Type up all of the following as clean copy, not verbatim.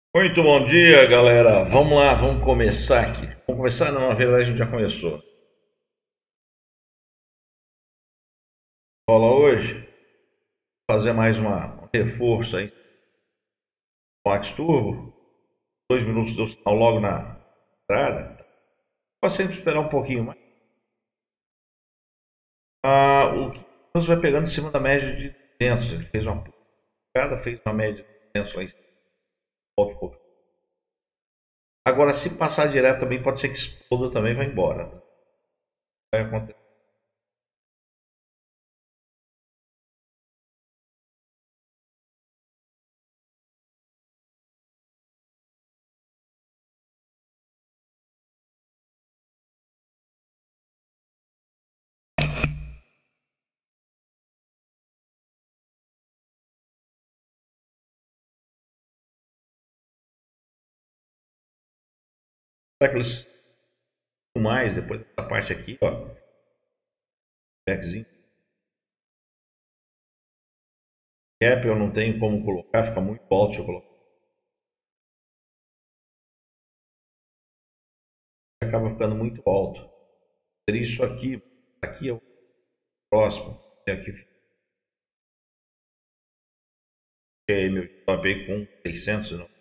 Muito bom dia, galera. Vamos lá, vamos começar aqui. Vamos começar? Não, na verdade a gente já começou. Rola hoje, fazer mais um reforço aí. Max Turbo, 2 minutos do sinal logo na entrada. Pode sempre esperar um pouquinho mais. O que vai pegando em cima da média de 200. Ele fez uma cada fez uma média de 200 lá em cima. Volta um pouco. Agora, se passar direto também, pode ser que exploda também e vai embora. Vai acontecer. Será que eles mais depois dessa parte aqui, ó, backzinho. Cap eu não tenho como colocar, fica muito alto se eu colocar. Acaba ficando muito alto. Teria isso aqui, aqui é o próximo. E aqui fiquei meu topei com 600. Não.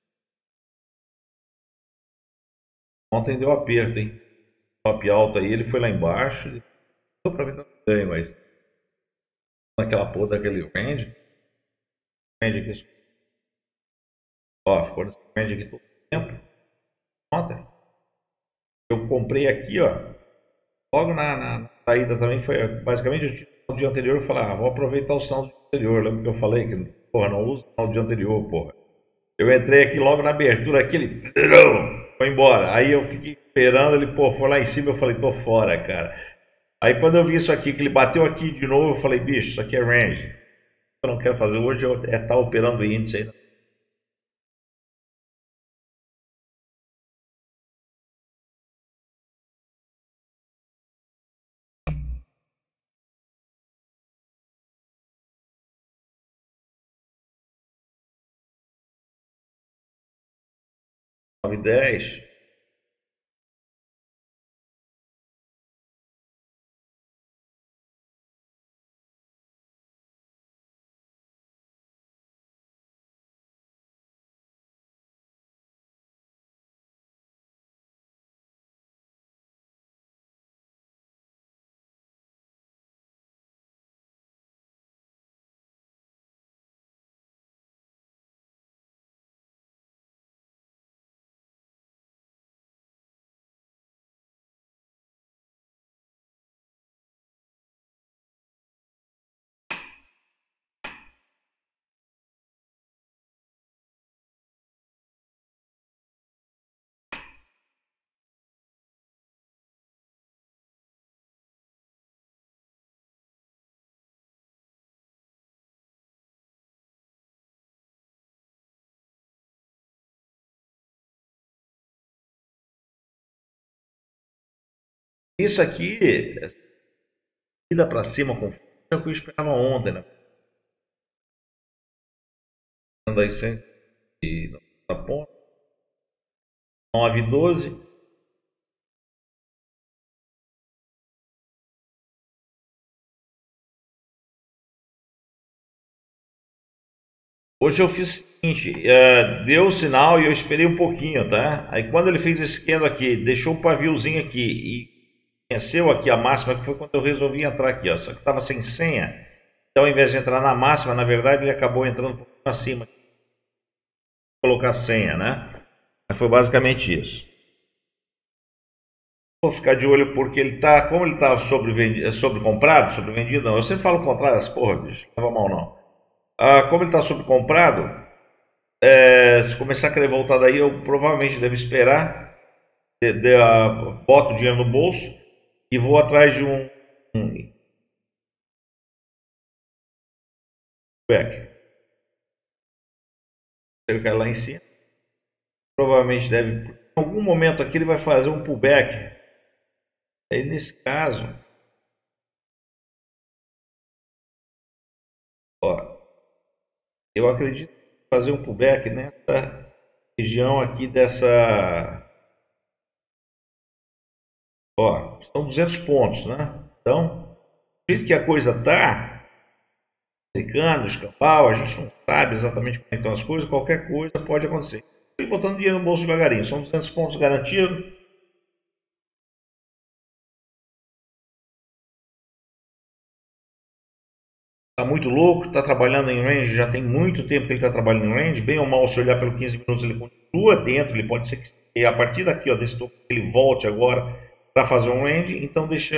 Ontem deu aperto, hein? Top alto aí, ele foi lá embaixo. Deu pra ver que eu ganho, mas naquela porra daquele range aqui, ó, ficou nesse range aqui todo o tempo. Ontem. Eu comprei aqui, ó. Logo na saída também foi basicamente eu tinha no dia anterior eu falei, vou aproveitar o sinal do dia anterior. Lembra que eu falei que, porra, não uso o sinal do dia anterior, porra. Eu entrei aqui logo na abertura, aquele. Foi embora. Aí eu fiquei esperando, ele, pô, foi lá em cima, eu falei, tô fora, cara. Aí quando eu vi isso aqui, que ele bateu aqui de novo, eu falei, bicho, isso aqui é range. Eu não quero fazer. Hoje é estar operando o índice aí. 9,10. Isso aqui, ida pra cima com é o que eu esperava ontem, né? Andando aí 100 na ponta, 9,12. Hoje eu fiz o seguinte, deu o sinal e eu esperei um pouquinho, tá? Aí quando ele fez esse esquema aqui, deixou o paviozinho aqui e venceu aqui a máxima, que foi quando eu resolvi entrar aqui, ó. Só que estava sem senha. Então, ao invés de entrar na máxima, na verdade, ele acabou entrando um pouquinho acima. Colocar senha, né? Mas foi basicamente isso. Vou ficar de olho porque ele tá, como ele tá sobrecomprado, sobrevendido, não. Eu sempre falo o contrário, porra, bicho, não leva mal não. Como ele está sobrecomprado, se começar a querer voltar daí, eu provavelmente devo esperar, boto o dinheiro no bolso e vou atrás de um back. Se ele cair lá em cima, provavelmente deve, em algum momento aqui ele vai fazer um pullback. Aí nesse caso, ó, eu acredito em fazer um pullback nessa. região aqui dessa... Ó, são 200 pontos, né? Então, do jeito que a coisa tá, clicando, escambau, a gente não sabe exatamente como estão as coisas, qualquer coisa pode acontecer. Estou botando dinheiro no bolso devagarinho, são 200 pontos garantidos. Está muito louco, está trabalhando em range, já tem muito tempo que ele está trabalhando em range, bem ou mal, se olhar pelo 15 minutos, ele continua dentro, ele pode ser que a partir daqui, ó, desse topo, ele volte agora para fazer um range, então deixa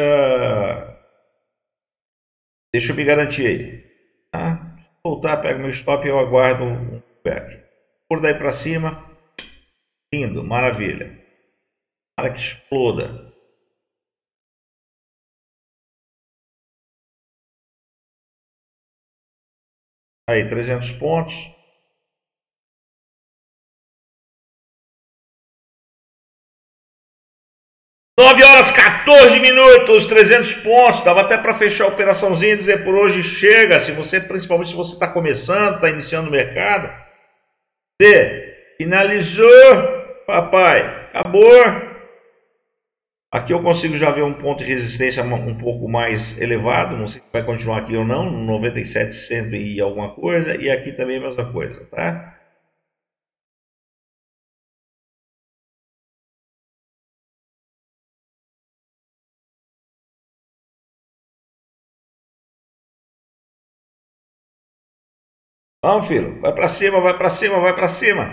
eu me garantir aí. Tá? Se voltar, pego meu stop e eu aguardo um back. Por daí para cima, lindo, maravilha. Para que exploda. Aí, 300 pontos. Nove horas 14 minutos, 300 pontos. Dava até para fechar a operaçãozinha e dizer por hoje chega. Se você, principalmente se você está começando, está iniciando o mercado. Você finalizou, papai. Acabou. Aqui eu consigo já ver um ponto de resistência um pouco mais elevado. Não sei se vai continuar aqui ou não. 97,100 e alguma coisa. E aqui também a mesma coisa, tá? Vamos, filho. Vai para cima, vai para cima, vai para cima.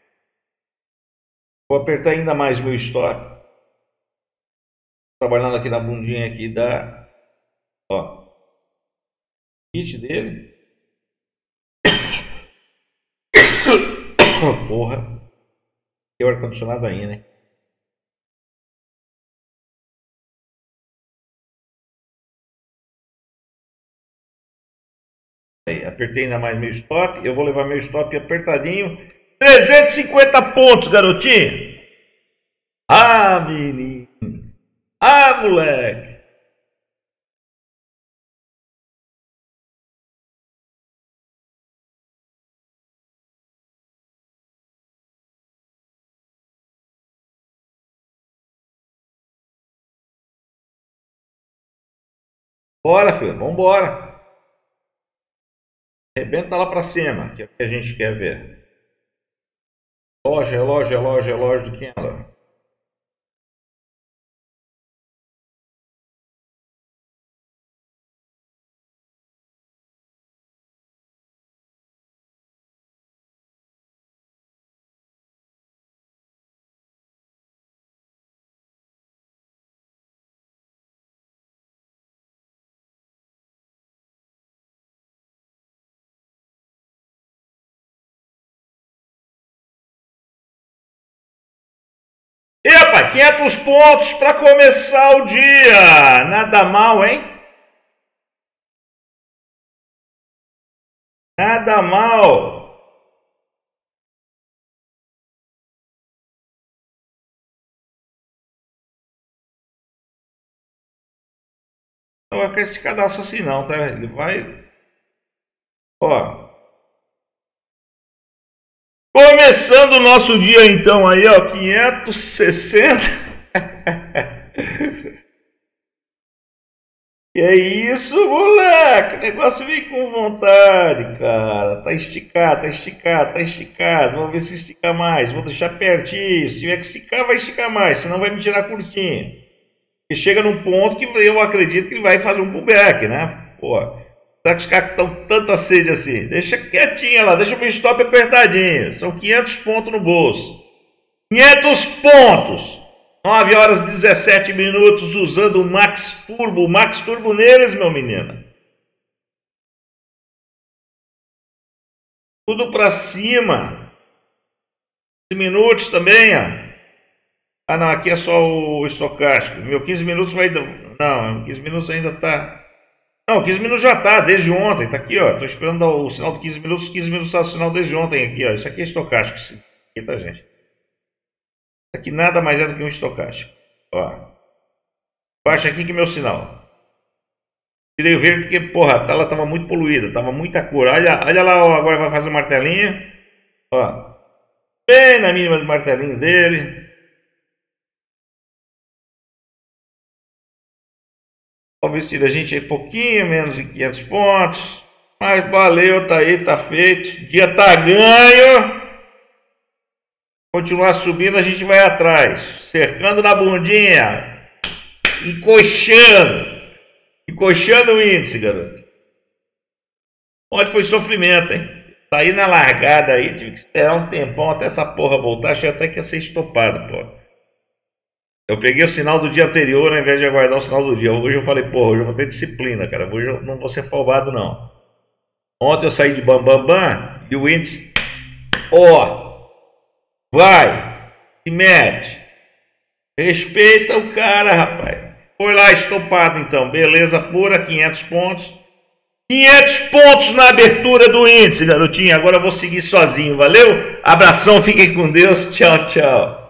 Vou apertar ainda mais meu stop. Trabalhando aqui na bundinha aqui da... Ó. Hit dele. Porra. Tem o ar-condicionado aí, né? Aí, apertei ainda mais meu stop. Eu vou levar meu stop apertadinho. 350 pontos, garotinho. Ah, menino. Ah, moleque. Bora, filho. Vambora. Arrebenta lá pra cima, que é o que a gente quer ver. Relógio do Kendall. Epa, 500 pontos para começar o dia. Nada mal, hein? Nada mal. Não vai ficar esse cadastro assim não, tá? Ele vai... Ó. Começando o nosso dia então aí, ó. 560. Que é isso, moleque? O negócio vem com vontade, cara. Tá esticado, tá esticado, tá esticado. Vamos ver se estica mais. Vou deixar pertinho. Se tiver que esticar, vai esticar mais. Senão vai me tirar curtinho. E chega num ponto que eu acredito que ele vai fazer um pullback, né? Pô, será que os caras estão tanta sede assim? Deixa quietinho lá, deixa o meu stop apertadinho. São 500 pontos no bolso. 500 pontos! 9 horas e 17 minutos usando o Max Turbo. Max Turbo neles, meu menino. Tudo para cima. 15 minutos também, ó. Ah, não, aqui é só o estocástico. Meu 15 minutos vai... Não, 15 minutos ainda tá... Não, 15 minutos já tá, desde ontem. Tá aqui, ó. Tô esperando dar o sinal de 15 minutos. 15 minutos tá o sinal desde ontem aqui, ó. Isso aqui é estocástico. Isso aqui, tá, gente? Isso aqui nada mais é do que um estocástico. Ó. Baixa aqui que é meu sinal. Tirei o verde porque, porra, a tela tava muito poluída. Tava muita cor. Olha lá, ó, agora vai fazer o martelinho. Ó. bem na mínima dos martelinhos dele. O vestido a gente é pouquinho menos de 500 pontos. Mas valeu, tá aí, tá feito. O dia tá ganho. Continuar subindo, a gente vai atrás. Cercando na bundinha. Encoxando. Encoxando o índice, garoto. Ontem foi sofrimento, hein? Saí na largada aí, tive que esperar um tempão até essa porra voltar. Achei até que ia ser estopado, pô. Eu peguei o sinal do dia anterior ao invés de aguardar o sinal do dia. Hoje eu falei, porra, hoje eu vou ter disciplina, cara. Hoje eu não vou ser folgado, não. Ontem eu saí de bam e o índice, ó, vai, se mete. Respeita o cara, rapaz. Foi lá estopado então, beleza pura, 500 pontos. 500 pontos na abertura do índice, garotinho. Agora eu vou seguir sozinho, valeu? Abração, fiquem com Deus. Tchau, tchau.